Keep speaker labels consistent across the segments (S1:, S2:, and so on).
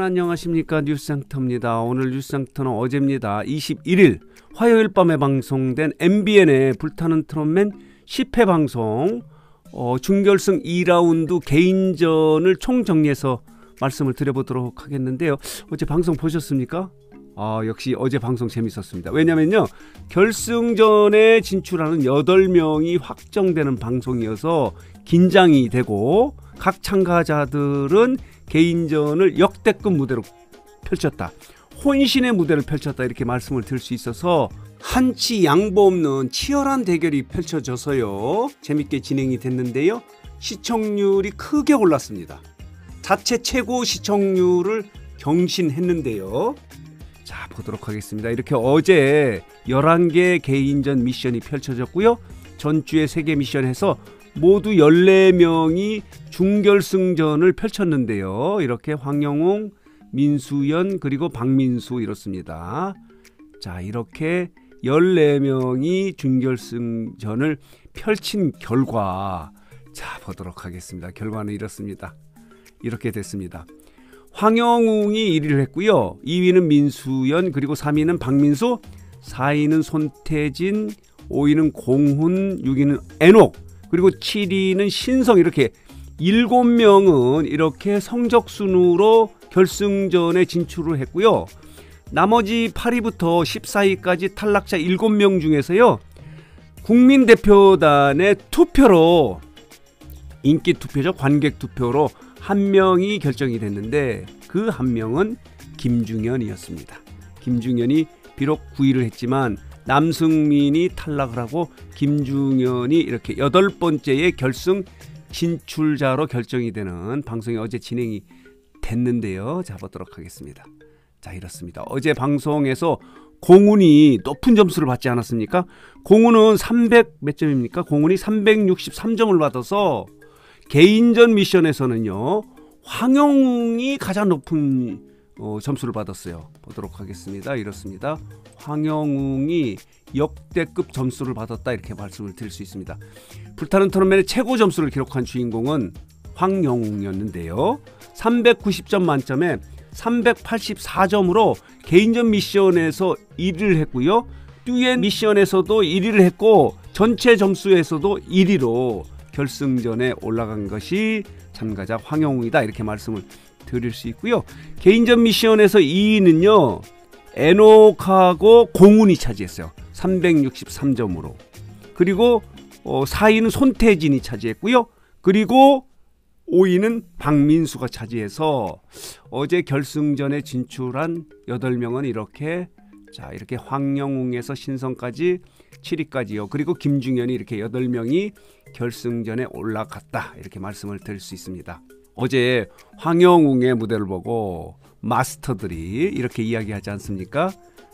S1: 안녕하십니까. 뉴스상터입니다. 오늘 뉴스상터는 어제입니다. 21일 화요일 밤에 방송된 MBN의 불타는 트롯맨 10회 방송 준결승 2라운드 개인전을 총정리해서 말씀을 드려보도록 하겠는데요. 어제 방송 보셨습니까? 역시 어제 방송 재밌었습니다. 왜냐면요, 결승전에 진출하는 8명이 확정되는 방송이어서 긴장이 되고 각 참가자들은 개인전을 역대급 무대로 펼쳤다, 혼신의 무대를 펼쳤다, 이렇게 말씀을 드릴 수 있어서 한치 양보 없는 치열한 대결이 펼쳐져서요 재밌게 진행이 됐는데요, 시청률이 크게 올랐습니다. 자체 최고 시청률을 경신했는데요. 자, 보도록 하겠습니다. 이렇게 어제 11개 개인전 미션이 펼쳐졌고요, 전주에 3개 미션해서 모두 14명이 준결승전을 펼쳤는데요. 이렇게 황영웅, 민수연, 그리고 박민수 이렇습니다. 자, 이렇게 14명이 준결승전을 펼친 결과, 자, 보도록 하겠습니다. 결과는 이렇습니다. 이렇게 됐습니다. 황영웅이 1위를 했고요. 2위는 민수연, 그리고 3위는 박민수, 4위는 손태진, 5위는 공훈, 6위는 애녹, 그리고 7위는 신성, 이렇게 7명은 이렇게 성적순으로 결승전에 진출을 했고요. 나머지 8위부터 14위까지 탈락자 7명 중에서요, 국민대표단의 투표로, 인기 투표죠, 관객 투표로 1명이 결정이 됐는데 그 1명은 김중현이었습니다. 김중현이 비록 9위를 했지만 남승민이 탈락을 하고 김중현이 이렇게 8번째의 결승 진출자로 결정이 되는 방송이 어제 진행이 됐는데요. 자, 보도록 하겠습니다. 자, 이렇습니다. 어제 방송에서 공훈이 높은 점수를 받지 않았습니까? 공훈은 300 몇 점입니까? 공훈이 363점을 받아서 개인전 미션에서는요 황영웅이 가장 높은 점수를 받았어요. 보도록 하겠습니다. 이렇습니다. 황영웅이 역대급 점수를 받았다, 이렇게 말씀을 드릴 수 있습니다. 불타는 토너맨의 최고 점수를 기록한 주인공은 황영웅이었는데요, 390점 만점에 384점으로 개인전 미션에서 1위를 했고요, 듀엣 미션에서도 1위를 했고 전체 점수에서도 1위로 결승전에 올라간 것이 참가자 황영웅이다, 이렇게 말씀을 드릴 수 있고요. 개인전 미션에서 2위는요 애녹하고 공훈이 차지했어요. 363점으로. 그리고 4위는 손태진이 차지했고요. 그리고 5위는 박민수가 차지해서 어제 결승전에 진출한 8명은 이렇게, 자, 이렇게 황영웅에서 신성까지 7위까지요. 그리고 김중현이 이렇게 8명이 결승전에 올라갔다, 이렇게 말씀을 드릴 수 있습니다. 어제 황영웅의 무대를 보고 마스터들이 이렇게 이야기하지 않습니까?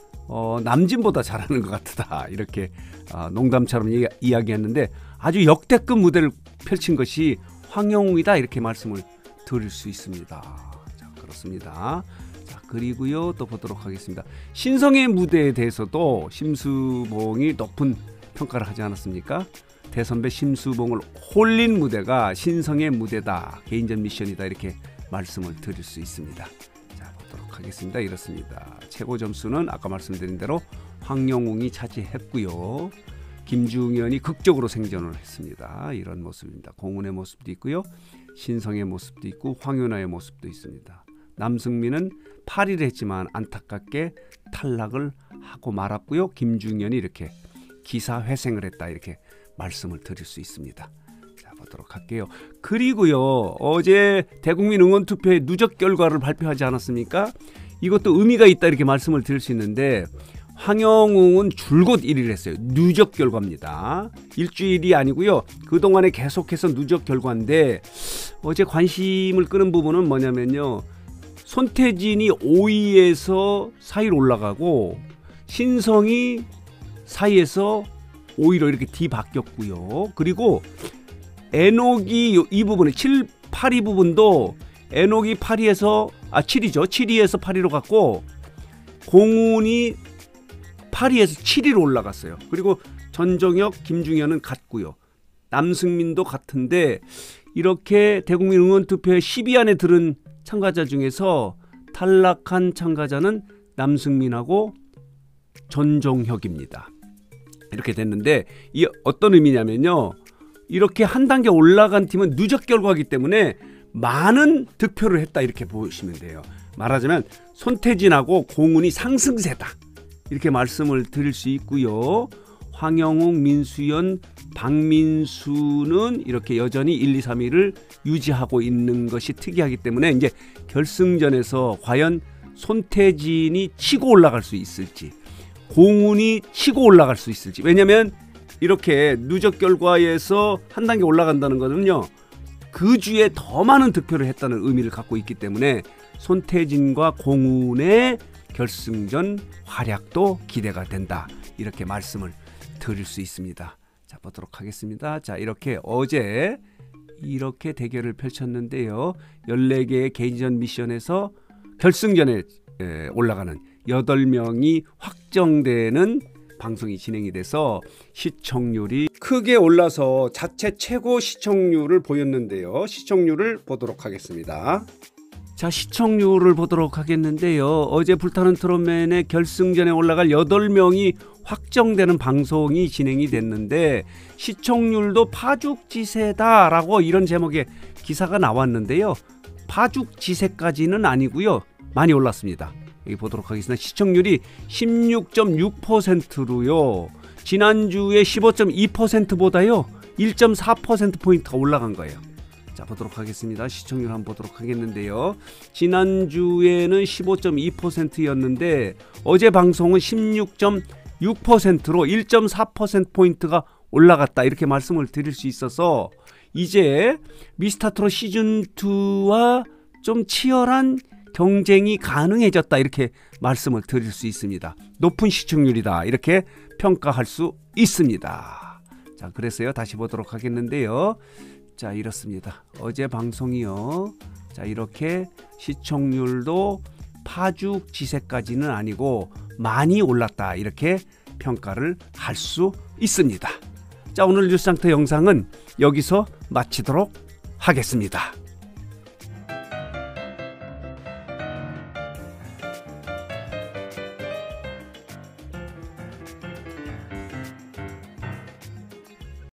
S1: 남진보다 잘하는 것 같다, 이렇게 농담처럼 이야기했는데 아주 역대급 무대를 펼친 것이 황영웅이다, 이렇게 말씀을 드릴 수 있습니다. 자, 그렇습니다. 자, 그리고요 또 보도록 하겠습니다. 신성의 무대에 대해서도 심수봉이 높은 평가를 하지 않았습니까? 대선배 심수봉을 홀린 무대가 신성의 무대다, 개인전 미션이다, 이렇게 말씀을 드릴 수 있습니다. 자, 보도록 하겠습니다. 이렇습니다. 최고 점수는 아까 말씀드린 대로 황영웅이 차지했고요, 김중현이 극적으로 생존을 했습니다. 이런 모습입니다. 공훈의 모습도 있고요, 신성의 모습도 있고, 황윤아의 모습도 있습니다. 남승민은 8위를 했지만 안타깝게 탈락을 하고 말았고요, 김중현이 이렇게 기사회생을 했다, 이렇게 말씀을 드릴 수 있습니다. 자, 보도록 할게요. 그리고요 어제 대국민 응원투표의 누적 결과를 발표하지 않았습니까? 이것도 의미가 있다, 이렇게 말씀을 드릴 수 있는데 황영웅은 줄곧 1위를 했어요. 누적 결과입니다. 일주일이 아니고요, 그동안에 계속해서 누적 결과인데 어제 관심을 끄는 부분은 뭐냐면요, 손태진이 5위에서 4위로 올라가고 신성이 4위에서 5위로 이렇게 뒤바뀌었고요. 그리고 애녹이 이 부분에 7, 8위 부분도 애녹이 8위에서 7위죠. 7위에서 8위로 갔고 공훈이 8위에서 7위로 올라갔어요. 그리고 전정혁, 김중현은 같고요. 남승민도 같은데 이렇게 대국민 응원투표에 10위 안에 들은 참가자 중에서 탈락한 참가자는 남승민하고 전종혁입니다. 이렇게 됐는데 이 어떤 의미냐면요. 이렇게 한 단계 올라간 팀은 누적 결과이기 때문에 많은 득표를 했다 이렇게 보시면 돼요. 말하자면 손태진하고 공훈이 상승세다 이렇게 말씀을 드릴 수 있고요. 황영욱, 민수연, 박민수는 이렇게 여전히 1, 2, 3위를 유지하고 있는 것이 특이하기 때문에 이제 결승전에서 과연 손태진이 치고 올라갈 수 있을지 공훈이 치고 올라갈 수 있을지. 왜냐하면 이렇게 누적 결과에서 한 단계 올라간다는 것은요. 그 주에 더 많은 득표를 했다는 의미를 갖고 있기 때문에 손태진과 공훈의 결승전 활약도 기대가 된다. 이렇게 말씀을 드릴 수 있습니다. 자, 보도록 하겠습니다. 자, 이렇게 어제 이렇게 대결을 펼쳤는데요. 14개의 개인전 미션에서 결승전에 올라가는 8명이 확정되는 방송이 진행이 돼서 시청률이 크게 올라서 자체 최고 시청률을 보였는데요. 시청률을 보도록 하겠습니다. 자, 시청률을 보도록 하겠는데요. 어제 불타는 트롯맨의 결승전에 올라갈 8명이 확정되는 방송이 진행이 됐는데 시청률도 파죽지세다라고 이런 제목의 기사가 나왔는데요. 파죽지세까지는 아니고요. 많이 올랐습니다. 여기 보도록 하겠습니다. 시청률이 16.6%로요. 지난주에 15.2%보다요. 1.4%포인트가 올라간 거예요. 자, 보도록 하겠습니다. 시청률 한번 보도록 하겠는데요. 지난주에는 15.2%였는데 어제 방송은 16.6%로 1.4%포인트가 올라갔다. 이렇게 말씀을 드릴 수 있어서 이제 미스터트롯 시즌2와 좀 치열한 경쟁이 가능해졌다. 이렇게 말씀을 드릴 수 있습니다. 높은 시청률이다. 이렇게 평가할 수 있습니다. 자, 그래서요. 다시 보도록 하겠는데요. 자, 이렇습니다. 어제 방송이요. 자, 이렇게 시청률도 파죽지세까지는 아니고 많이 올랐다. 이렇게 평가를 할 수 있습니다. 자, 오늘 뉴스장터 영상은 여기서 마치도록 하겠습니다.